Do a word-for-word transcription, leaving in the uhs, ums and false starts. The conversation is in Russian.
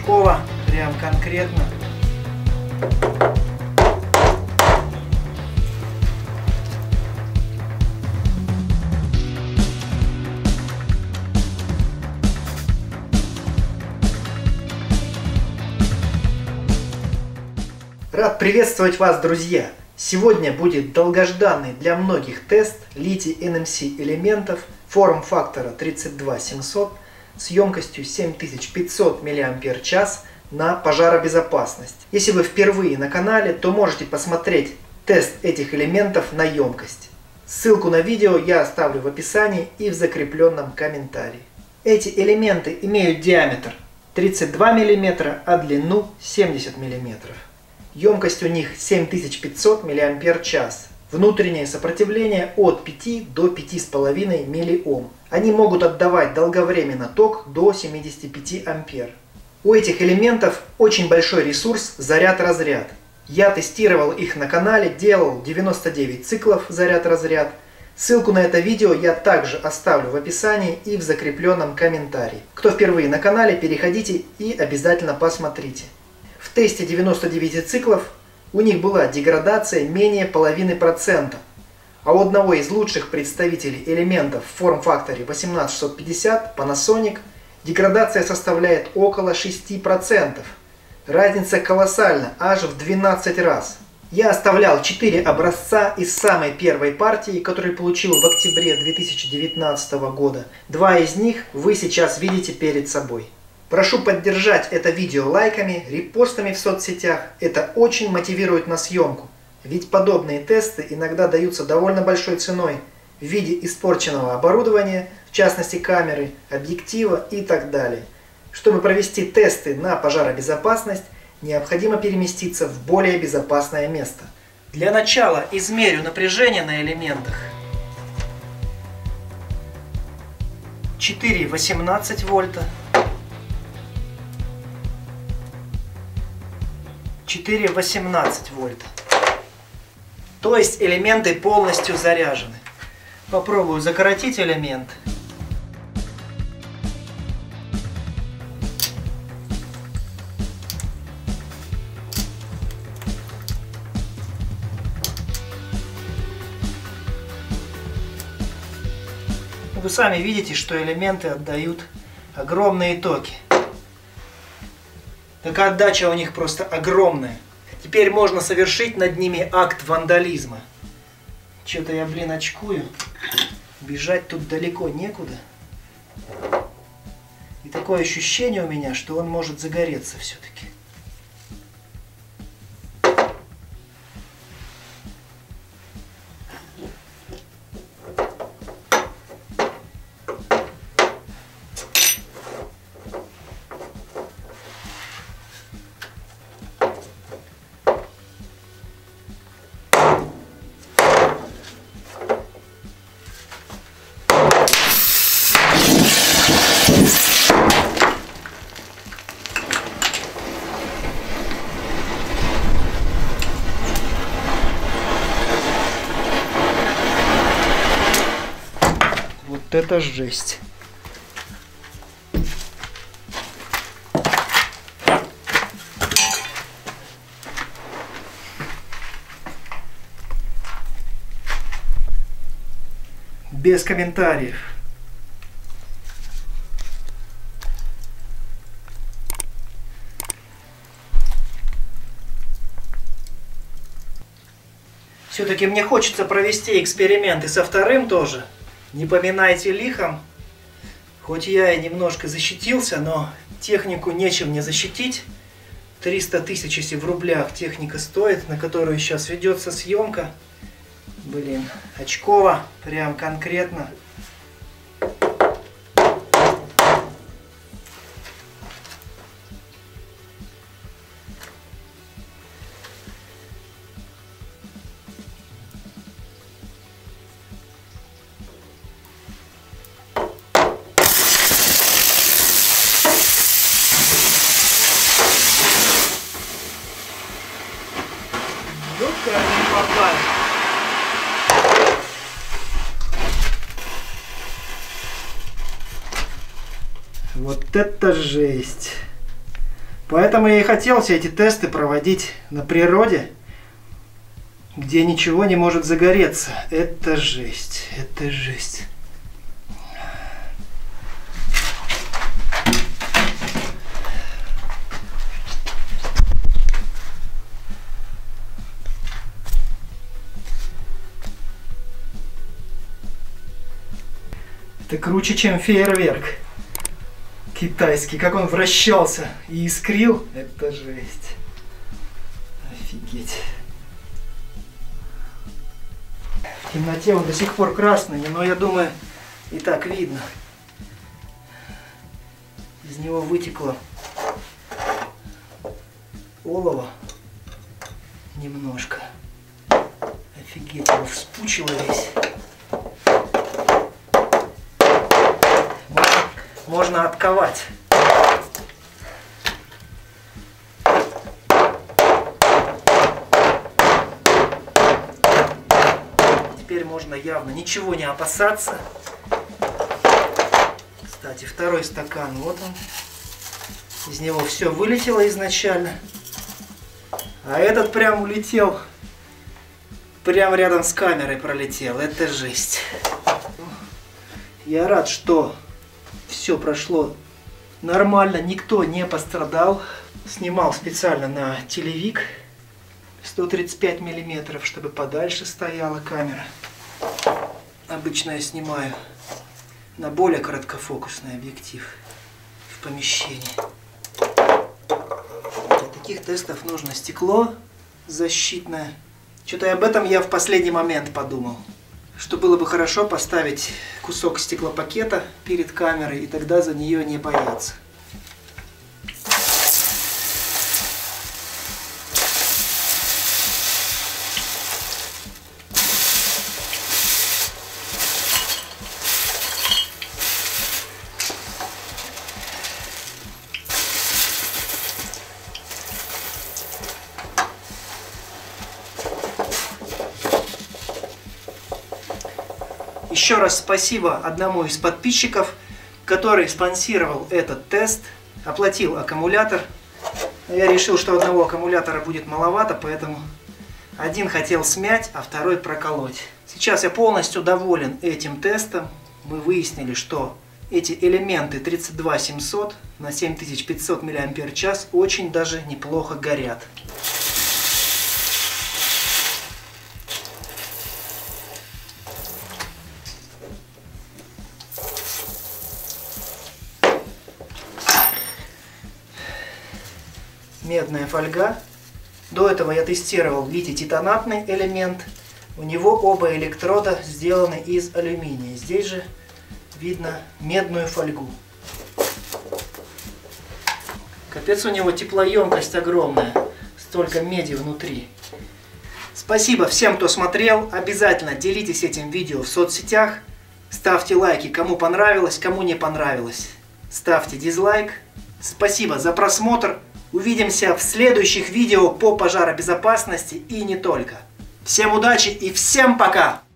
очково, прям конкретно. Рад приветствовать вас, друзья! Сегодня будет долгожданный для многих тест литий-эн эм си элементов форм-фактора тридцать два семьсот с емкостью семь тысяч пятьсот мАч на пожаробезопасность. Если вы впервые на канале, то можете посмотреть тест этих элементов на емкость. Ссылку на видео я оставлю в описании и в закрепленном комментарии. Эти элементы имеют диаметр тридцать два миллиметра, а длину семьдесят миллиметров. Емкость у них семь тысяч пятьсот мАч. Внутреннее сопротивление от пяти до пяти с половиной миллиом. Они могут отдавать долговременно ток до семидесяти пяти ампер. У этих элементов очень большой ресурс заряд-разряд. Я тестировал их на канале, делал девяносто девять циклов заряд-разряд. Ссылку на это видео я также оставлю в описании и в закрепленном комментарии. Кто впервые на канале, переходите и обязательно посмотрите. В тесте девяноста девяти циклов у них была деградация менее половины процента, а у одного из лучших представителей элементов в форм-факторе восемнадцать шестьсот пятьдесят Panasonic деградация составляет около шести процентов. Разница колоссальна, аж в двенадцать раз. Я оставлял четыре образца из самой первой партии, которую получил в октябре две тысячи девятнадцатого года. Два из них вы сейчас видите перед собой. Прошу поддержать это видео лайками, репостами в соцсетях. Это очень мотивирует на съемку. Ведь подобные тесты иногда даются довольно большой ценой в виде испорченного оборудования, в частности камеры, объектива и так далее. Чтобы провести тесты на пожаробезопасность, необходимо переместиться в более безопасное место. Для начала измерю напряжение на элементах. четыре восемнадцать вольта. четыре восемнадцать вольта. То есть элементы полностью заряжены. Попробую закоротить элемент. Вы сами видите, что элементы отдают огромные токи. Так отдача у них просто огромная. Теперь можно совершить над ними акт вандализма. Что-то я, блин, очкую. Бежать тут далеко некуда. И такое ощущение у меня, что он может загореться все-таки. Вот это жесть. Без комментариев. Все-таки мне хочется провести эксперименты со вторым тоже. Не поминайте лихом. Хоть я и немножко защитился, но технику нечем не защитить. триста тысяч, если в рублях техника стоит, на которую сейчас ведется съемка. Блин, очково, прям конкретно. Как не попали. Вот это жесть. Поэтому я и хотел все эти тесты проводить на природе, где ничего не может загореться. Это жесть, это жесть. Это круче, чем фейерверк китайский. Как он вращался и искрил. Это жесть. Офигеть. В темноте он до сих пор красный, но я думаю, и так видно. Из него вытекло олово немножко. Офигеть, его вспучило весь. Можно, можно отковать. Теперь можно явно ничего не опасаться. Кстати, второй стакан, вот он. Из него все вылетело изначально. А этот прям улетел. Прям рядом с камерой пролетел. Это жесть. Я рад, что все прошло нормально. Никто не пострадал. Снимал специально на телевик. сто тридцать пять миллиметров, чтобы подальше стояла камера. Обычно я снимаю на более короткофокусный объектив в помещении. Для таких тестов нужно стекло защитное. Что-то об этом я в последний момент подумал. Что было бы хорошо поставить кусок стеклопакета перед камерой, и тогда за нее не бояться. Еще раз спасибо одному из подписчиков, который спонсировал этот тест, оплатил аккумулятор. Я решил, что одного аккумулятора будет маловато, поэтому один хотел смять, а второй проколоть. Сейчас я полностью доволен этим тестом. Мы выяснили, что эти элементы тридцать два семьсот на семь тысяч пятьсот миллиампер час очень даже неплохо горят. Медная фольга. До этого я тестировал литий-титанатный элемент. У него оба электрода сделаны из алюминия. Здесь же видно медную фольгу. Капец, у него теплоемкость огромная. Столько меди внутри. Спасибо всем, кто смотрел. Обязательно делитесь этим видео в соцсетях. Ставьте лайки, кому понравилось, кому не понравилось. Ставьте дизлайк. Спасибо за просмотр. Увидимся в следующих видео по пожаробезопасности и не только. Всем удачи и всем пока!